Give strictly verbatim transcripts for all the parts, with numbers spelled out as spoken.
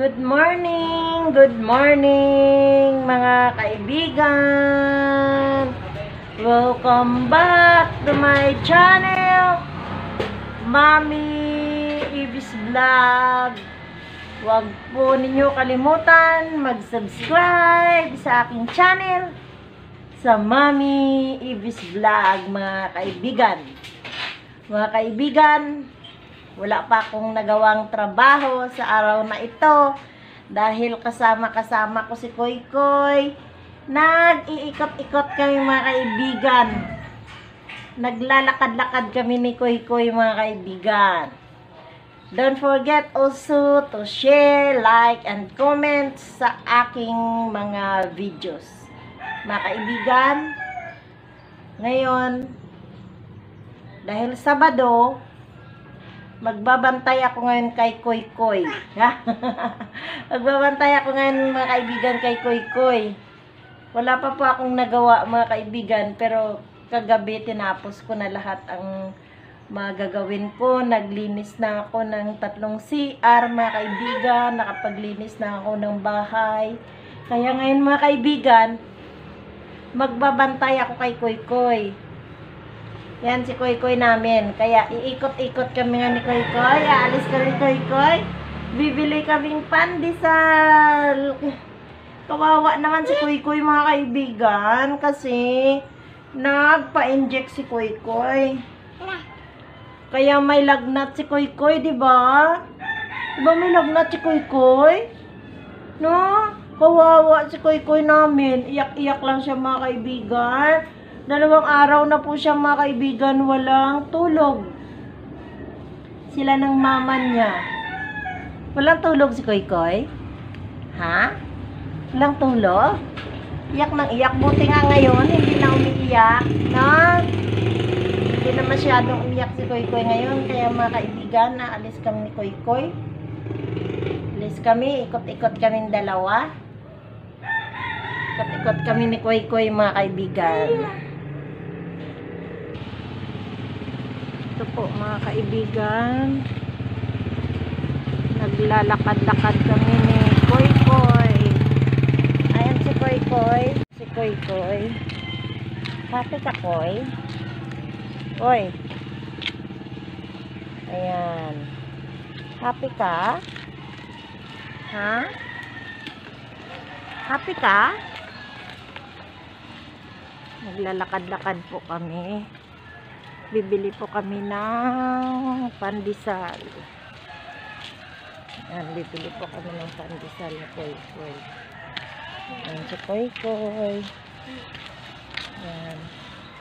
Good morning, good morning mga kaibigan. Welcome back to my channel, Mommy Ibis Vlog. Huwag po ninyo kalimutan mag-subscribe sa aking channel sa Mommy Ibis Vlog, mga kaibigan. Mga kaibigan, wala pa akong nagawang trabaho sa araw na ito dahil kasama-kasama ko si Koy Koy. Nag-iikot-ikot kami, mga kaibigan. Naglalakad-lakad kami ni Koy Koy, mga kaibigan. Don't forget also to share, like, and comment sa aking mga videos. Mga kaibigan, ngayon, dahil Sabado, magbabantay ako ngayon kay Koy Koy. Magbabantay ako ngayon, mga kaibigan, kay Koy Koy. Wala pa po akong nagawa, mga kaibigan, pero kagabi tinapos ko na lahat ang magagawin ko. Naglinis na ako ng tatlong C R, mga kaibigan. Nakapaglinis na ako ng bahay. Kaya ngayon, mga kaibigan, magbabantay ako kay Koy Koy. Yan si Koy Koy namin. Kaya iikot-ikot kami nga ni Koy Koy. Aalis kami Koy Koy. Bibili kaming pandesal. Kawawa naman si Koy Koy, mga kaibigan. Kasi nagpa-inject si Koy Koy. Kaya may lagnat si Koy Koy, diba? Diba may lagnat si Koy Koy? No? Kawawa si Koy Koy namin. Iyak-iyak lang siya, mga kaibigan. Dalawang araw na po siya, mga kaibigan, walang tulog. Sila ng mama niya. Walang tulog si Koy Koy? Ha? Walang tulog? Iyak ng iyak. Buti nga ngayon, hindi na umiiyak. No? Hindi na masyadong umiyak si Koy Koy ngayon. Kaya, mga kaibigan, naalis kami ni Koy Koy. Alis kami, ikot-ikot kami dalawa. Ikot-ikot kami ni Koy Koy, mga kaibigan. Ito po, mga kaibigan, naglalakad-lakad kami ni Koy Koy. Ayan si Koy Koy. Si Koy Koy. Happy ka, Koy? Koy. Ayan. Happy ka? Ha? Happy ka? Naglalakad-lakad po kami. Bibili po kami ng pandesal. Ayan, bibili po kami ng pandesal na Koy Koy. Ayan si Koy Koy. Ayan.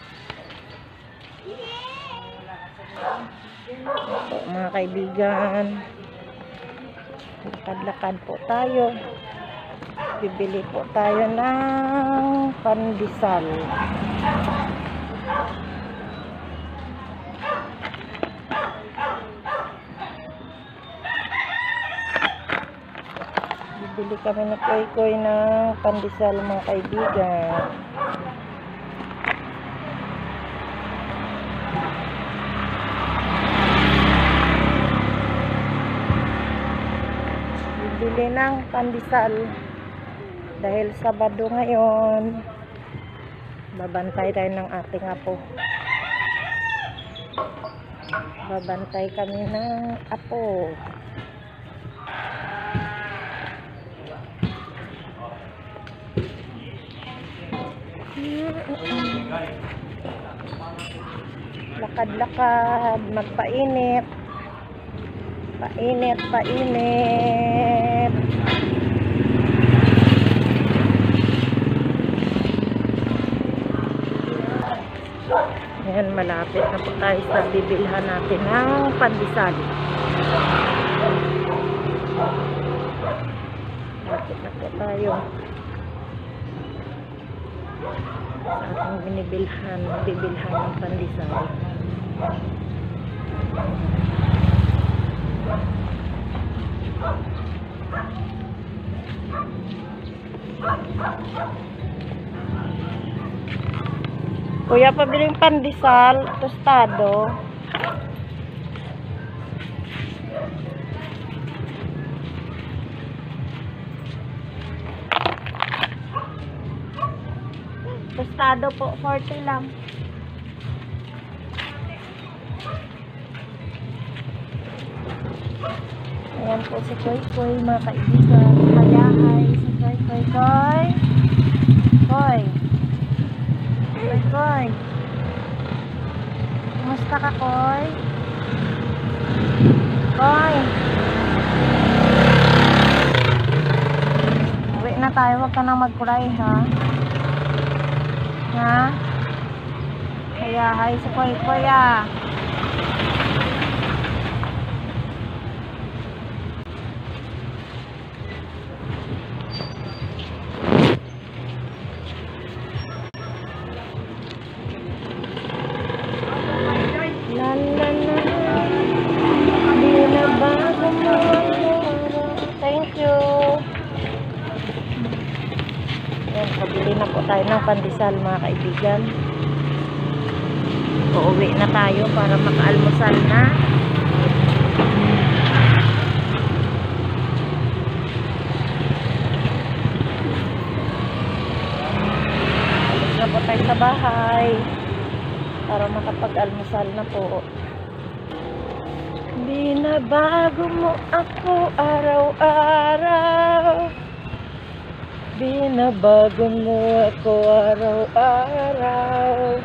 Ito, mga kaibigan. Lakad-lakad po tayo. Bibili po tayo ng pandesal. Bili kami na Koy Koy ng pandesal, mga kaibigan. Bibili ng pandesal dahil Sabado ngayon. Babantay tayo ng ating apo. Babantay kami ng apo. Lakad-lakad, magpainit. Painit, painit. Ayan, malapit na po tayo sa bibilhan natin ng pandesal. Malapit na po tayo sa ating binibilhan, bibilhan ng pandesal. Kuya, pabiling pandesal, tostado. tostado po, forty lang. Ayan po si Koy Koy, mga kaibigan. Hayahay si Koy Koy Koy. Koy. Koy Koy. Kumusta ka, Koy? Koy. Uwi na tayo, huwag ka nang mag-cry, ha? Ha? Hayahay si Koy Koy, ah. Pabili na po tayo ng pandesal, mga kaibigan. Uuwi na tayo para makaalmusal na. Alis na po tayo sa bahay para makapag-almusal na po. Binabago mo ako araw-araw. Binabago mo ako araw-araw.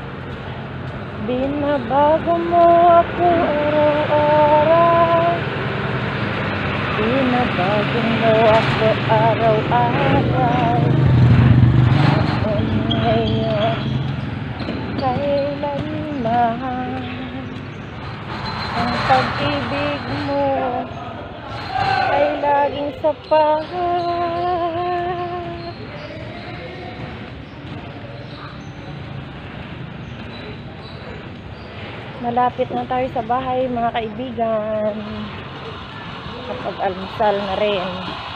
Binabago mo ako araw-araw. Binabago mo ako araw-araw. Ako ngayon, kailanman ang pag-ibig mo ay laging sapat. Malapit na tayo sa bahay, mga kaibigan. Kapag-almusal na rin.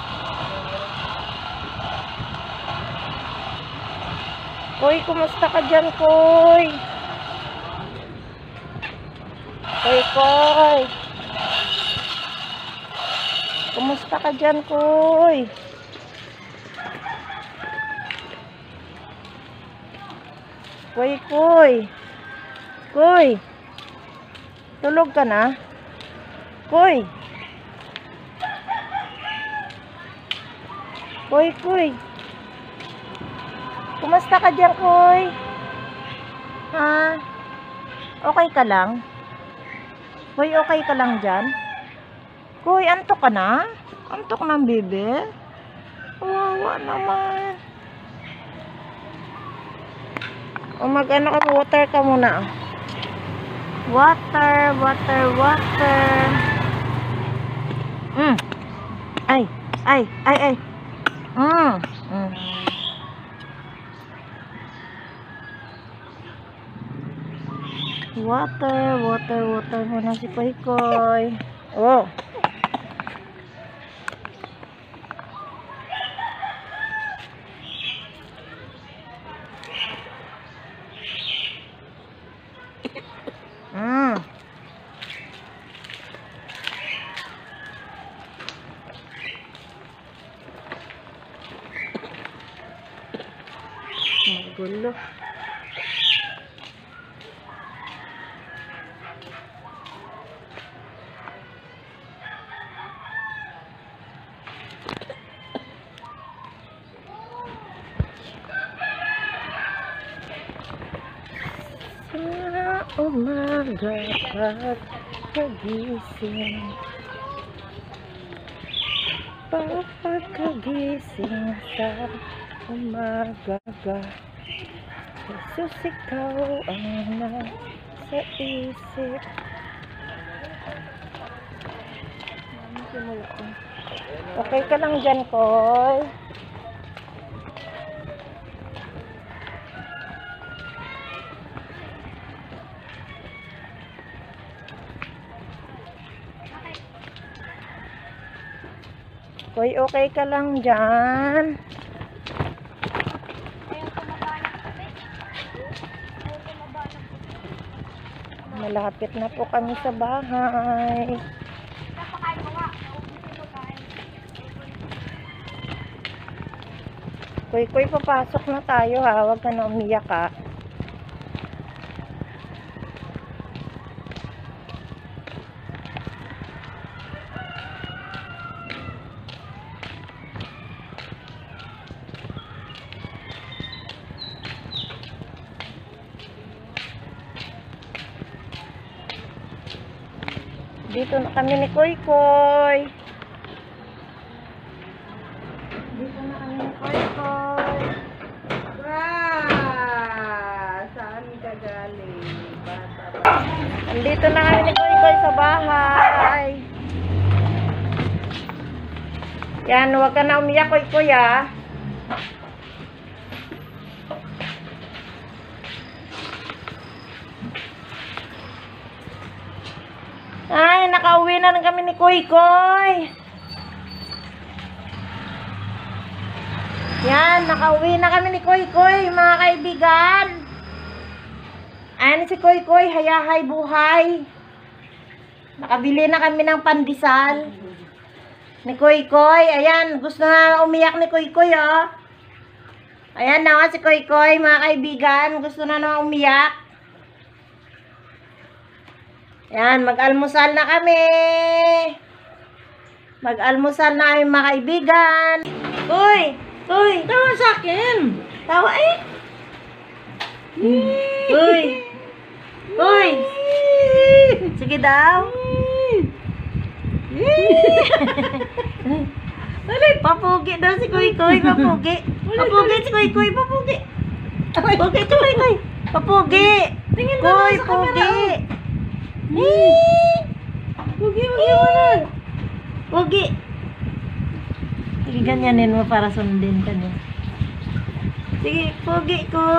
Koy, kumusta ka dyan, Koy? Koy, Koy. Kumusta ka dyan, Koy? Koy, Koy. Koy. Tulog ka na? Koy. Koy, Koy. Kumusta ka dyan, Koy? Ha? Okay ka lang? Koy, okay ka lang dyan? Koy, antok ka na? Antok ng bebe? Wawa naman. O mag-ano ka, water ka muna. Water, water, water. Mm. Ay, ay, ay, ay. Mm. Mm. Water, water, water muna si Koy Koy. Oh. Mm. Magulo. Sa umaga pagkagising, pagkagising sa umaga, Jesus, ikaw ang nasa isip. Okay ka lang dyan, Koy? Koy, okay ka lang dyan? Malapit na po kami sa bahay. Kuy Kuy, papasok na tayo ha. Huwag ka na umiyak ha. Dito na kami ni Kuy Kuy. Dito na kami ni Kuy Kuy. Wow! Saan ka galing? Bata ba? Andito na kami ni Kuy Kuy sa bahay. Yan, huwag ka na umiyak, Kuy Kuy ah. Ay, nakauwi na rin kami ni Kuy Kuy. Yan, nakauwi na kami ni Kuy Kuy, mga kaibigan. Ayan si Kuy Kuy, hayahay buhay. Nakabili na kami ng pandesal ni Kuy Kuy. Ayan, gusto na umiyak ni Kuy Kuy, oh. Ayan na si Kuy Kuy, mga kaibigan. Gusto na na umiyak. Yan, mag-almusal na kami. Mag-almusal na kami, mga kaibigan. Uy, uy, tawa sa akin. Tawa eh. Uy. Uy. Sige daw. Papugi daw si Kuy Kuy, papugi. Papugi si Kuy Kuy, papugi. Papugi si Kuy Kuy. Papugi. Tingin daw sa camera. Pugi, pugi mo na. Pugi. Sige, ganyanin mo para sundin ka niya. Sige, pugi ko.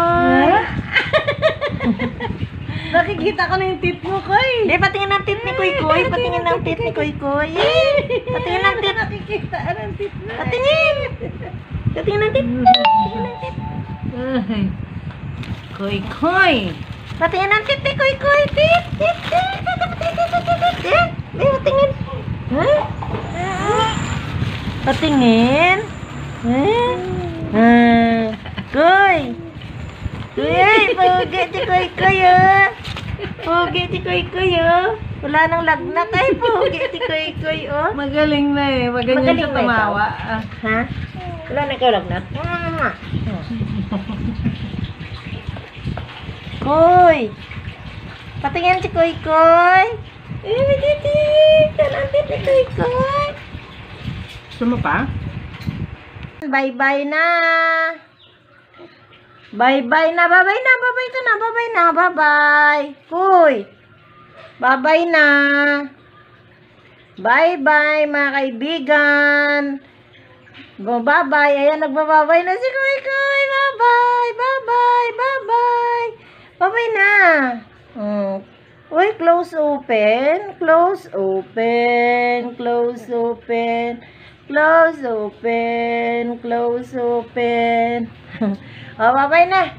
Nakikita ko na yung tit mo, Kuy. Hindi, patingin ng tit ni Kuy Kuy. Patingin ng tit ni Kuy Kuy. Patingin ng tit. Nakikita ng tit mo. Patingin. Patingin ng tit. Patingin ng tit. Kuy Kuy. Patingin ng tit ni Kuy Kuy. Tit, tit, tit. Hindi, patingin. Huh? Patingin. Huh? Ah. Kuy. Kuy, ay, pugi si Kuy Kuy, oh. Pugi si Kuy Kuy, oh. Wala nang lagnat, ay, pugi si Kuy Kuy, oh. Magaling na eh. Maganyan Magaling siya na tumawa. ikaw? Ha? Wala na ikaw lagnat? Kuy. Patingin si Kuy Kuy. Eh, titik. Talantin si Kuy Kuy. Gusto mo pa? Bye-bye na. Bye-bye na. Bye-bye na. Bye-bye ka na. Bye-bye na. Bye-bye. Kuy. Bye-bye na. Bye-bye, mga kaibigan. Go, bye-bye. Ayan, nagbababay na si Kuy Kuy. Bye-bye. Bye-bye. Bye-bye. Bye-bye na. Hmm. Uy, close open. Close open. Close open. Close open. Close open. Oh, bye-bye na.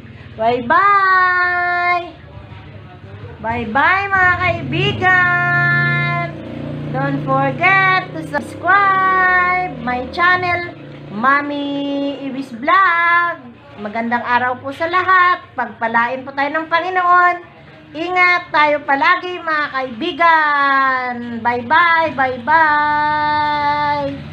Bye-bye. Bye-bye, mga kaibigan. Don't forget to subscribe my channel, Mami Ibis Vlog. Magandang araw po sa lahat. Pagpalain po tayo ng Panginoon. Ingat tayo palagi, mga kaibigan. Bye-bye, bye-bye.